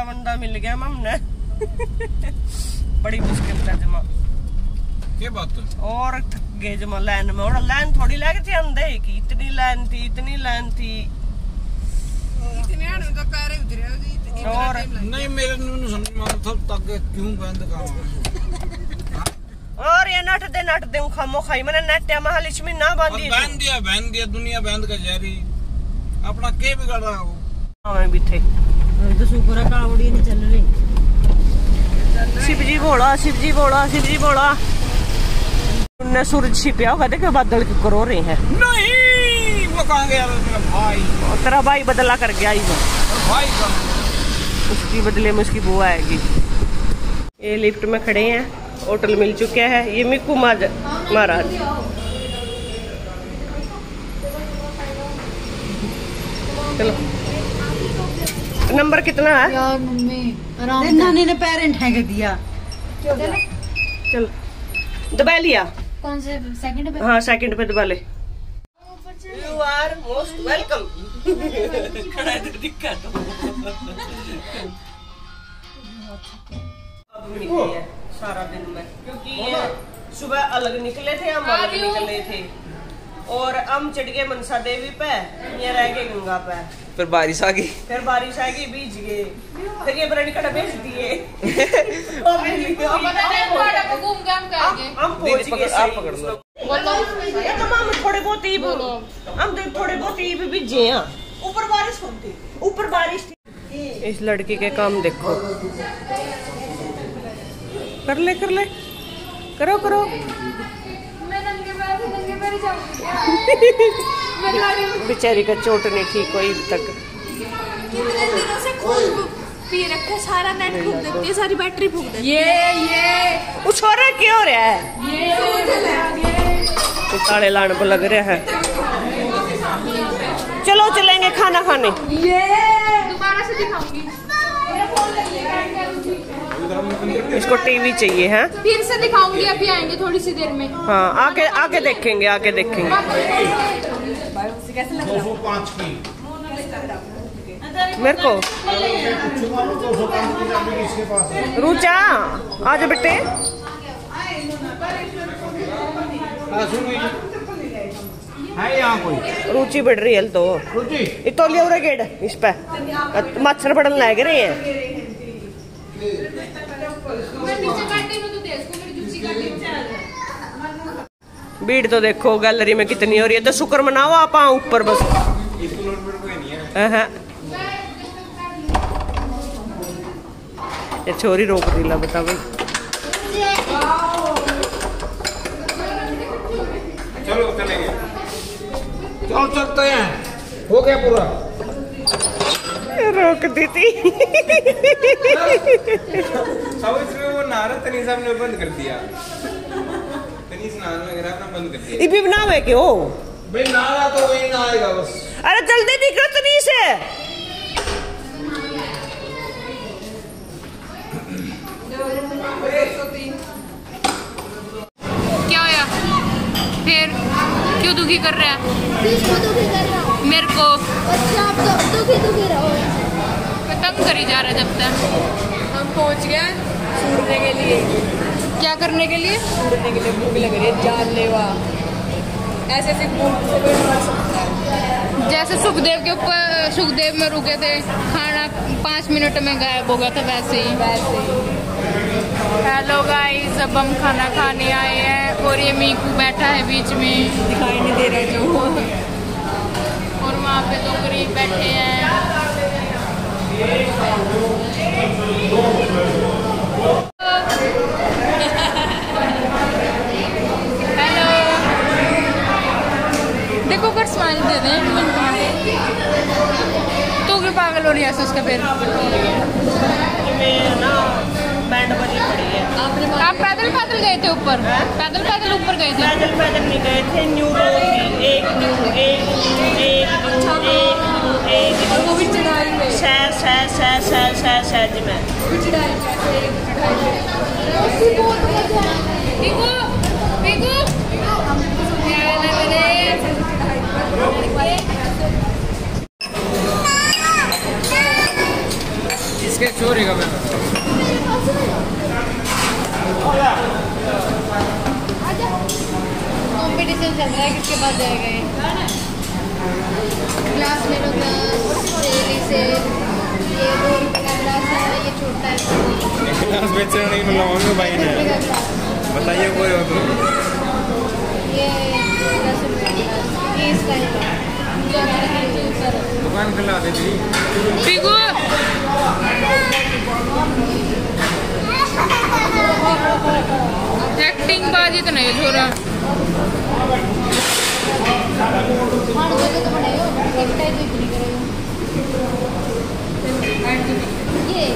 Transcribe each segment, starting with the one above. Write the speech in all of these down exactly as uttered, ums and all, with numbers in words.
बंदा मिल गया हमने। बड़ी मुश्किल था जमा क्या बात है? और थक गए जमा लाइन में। और लाइन थोड़ी लग थी अंधे की, इतनी लाइन थी इतनी लाइन थी। तो कह रहे उतरे और नहीं मेरे समझ में आता तक क्यों बंद कर। और ये नट दे नट दे खामो खाई मैंने नट्या महालिश में ना बांधी बंद दिया बंद दिया दुनिया बंद का जारी अपना के बिगाड़ रहा हो। मैं भी थे तो सुपर कावड़ी नहीं चल रही। शिव जी बोला शिव जी बोला शिव जी बोला। उन्हें सूरज छिपया होगा देखे बादल की करो रहे हैं। नहीं वो कहाँ गया मेरा भाई? तेरा भाई बदला कर गया ही वो भाई का उसकी बदले में उसकी बुआ आएगी। ये लिफ्ट में खड़े हैं, होटल मिल चुका है। ये मिक्कू महाराज चलो नंबर कितना है यार मम्मी नानी ने पेरेंट है दिया। चल दबा लिया। कौन से सेकंड पे? हाँ सेकंड पे दबा ले। You are most welcome. दिक्कत सारा दिन में क्योंकि ये सुबह अलग निकले थे हम अलग निकले थे और हम चढ़ गए मनसा देवी पे, ये रह गए गंगा पे। फिर बारिश आ गई फिर बारिश आ गई बीज गए। फिर ये ब्रेड कड़ा बेच दिए। हम पहुंच गए। आप पकड़ लो। हम थोड़े बहुत ईब हम थोड़े बहुत ईब बीजे हैं। ऊपर बारिश होती ऊपर बारिश थी। इस लड़की के काम देखो। कर ले कर ले करो करो। बेचारी का चोट नहीं ठीक हुई अभी तक। पी रखे सारा नेट फूक देती है, सारी बैटरी फूक देती है। ये ये उछोरा क्यों रहा है? ये ताले लाने को लग रहा है। चलो चलेंगे खाना खाने। ये दोबारा से दिखाऊंगी। इसको टीवी चाहिए है। फिर से दिखाऊंगी, अभी आएंगे थोड़ी सी देर में। हाँ आके आके देखेंगे आके देखेंगे। दो सौ पाँच की मेरे को रुचा आज बेटे है यहाँ कोई रुचि बढ़ रही है तो रुचि इतोलिया उरे गेड़ इस पे मच्छर पड़न लग रहे हैं। भीड़ तो देखो गैलरी में कितनी हो रही है। तो शुक्र मनाओ आप ऊपर बस। ये छोरी रोक दिला बता भाई। चलो चलेंगे चलो चलते हैं। हो गया पूरा रोक दी थी। सब इसमें वो नारा तनीस ने बंद कर दिया। तनीस नारा वगैरह अपना बंद कर दिया। इभी बनाओ है क्यों भाई नारा तो वही ना आएगा बस। अरे जल्दी निकलो तनीस है। क्या होया फिर? क्यों दुखी कर रहा है? किसको दुखी कर रहा हूँ? मेरे को। अच्छा आप तो दुखी दुखी रहो। तंग करी जा रहा है जब तक। हम पहुंच गए सूरने के लिए। क्या करने के लिए? सूरने के लिए भूख लग रही है जानलेवा। ऐसे ऐसे भूख से कोई मर सकता है। जैसे सुखदेव के ऊपर सुखदेव में रुके थे, खाना पाँच मिनट में गायब हो गया था वैसे ही। वैसे ही हेलो गाइस, अब हम खाना खाने आए हैं और ये मीकू बैठा है बीच में, दिखाई नहीं दे रहा जो। और वहाँ पे दो गरीब बैठे हैं। हेलो देखो कर स्माइल दे दे। तो क्यों पागल हो रही है उसका फिर? बैंड बजी पड़ी है। आप पैदल पैदल गए थे ऊपर? पैदल पैदल ऊपर गए थे? पैदल पैदल नहीं गए थे। न्यू रोड एक न्यू एक न्यू एक न्यू एक न्यू एक वो भी चढ़ाई में सह सह सह सह सह सहज में चढ़ाई बिगू बिगू इसके चोरी का मैं कंपटीशन चल रहा है किसके पास जाएगा ये। ग्लास ले लो, ग्लास डेली से। ये दो रुपए का ग्लास है, ये छोटा है। ग्लास बेचने नहीं मिला मम्मी भाई ने। बताइए कोई हो तो। ये दस रुपए का ग्लास, ये इसका है। दुकान खुला दे दी। पीकू एक्टिंग बाजी तो नहीं छोरा। हाँ जगह तो बनाए हो, एक टाइप की नहीं करेगा ये।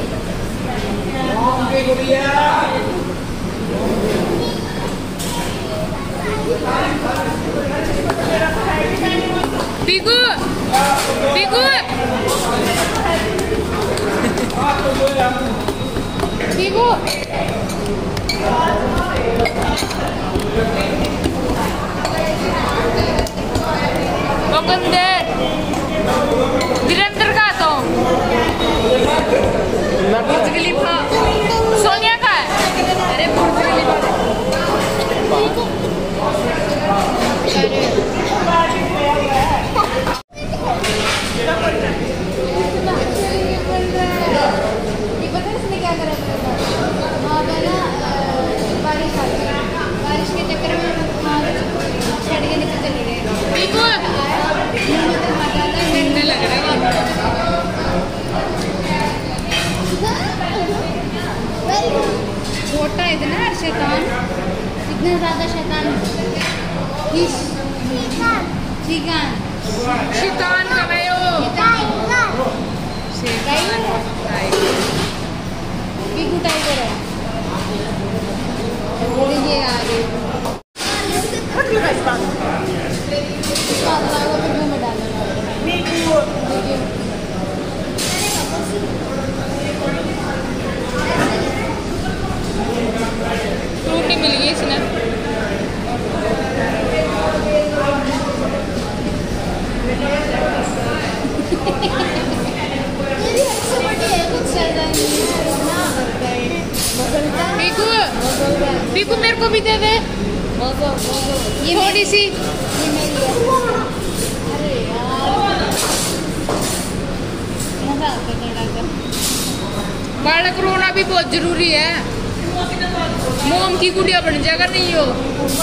पीकू पीकू पीकू गंदे निरंतर का तो बुर्ज खलीफा सोनिया का है। अरे बुर्ज खलीफा ये पता है इसने क्या करा था? वहाँ पे ना बारिश आ गई, बारिश के चक्कर में छड़ के नीचे चले गए। डरने लग रहा है छोटा इतना शैतान, इतना ज्यादा शैतान। चिकन शैतान का मैं हो पीकू टाइगर है। देखिए आगे में डालना। फ्रूटी मिल गई इसने। पीकू पीकू मेरे को भी दे दे ये थोड़ी सी। अरे यार मजा आता है। बालक रोना भी बहुत जरूरी है। मोम की गुड़िया बन जाएगा नहीं हो।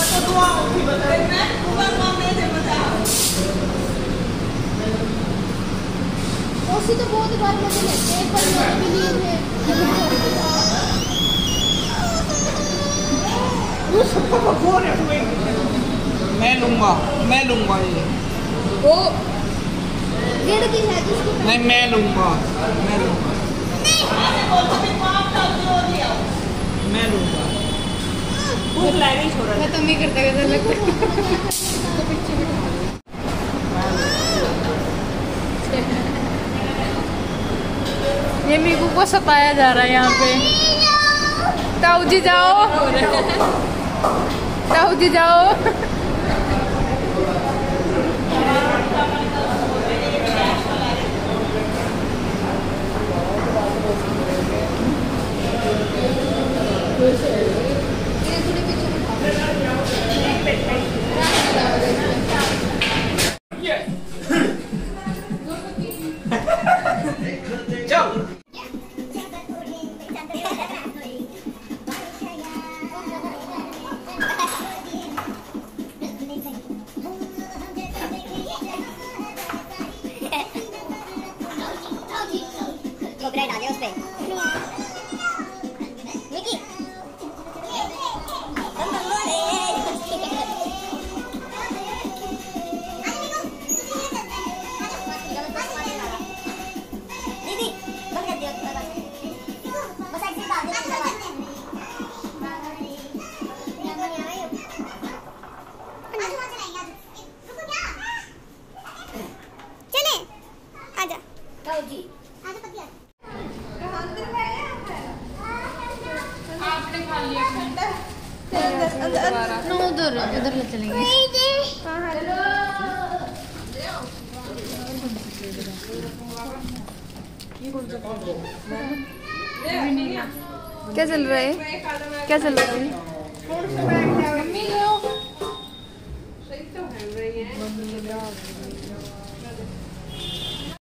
उसी तो बहुत बार मुझे लेते हैं, पर मैंने भी लिए थे। मैं लूंगा मैं लूंगा ये। वो डेढ़ की है जिसको नहीं मैं लूंगा मैं लूंगा मैं लूंगा। भूख लगी छोरा। मैं तो नहीं करता कैसा लगता। ये मीकू को सताया जा रहा है यहाँ पे। ताऊ जी जाओ ताऊ जी जाओ। कॉपीराइट आ गया उस पे। निकी दीदी बंद कर दिया बस ऐसे बात चले आजा ताऊ जी आजा पतिया। आपने खा लिया उधर उधर ले चलेंगे। ये कौन सा क्या चल रहा है? क्या चल रहा है? मम्मी लो। मम्मी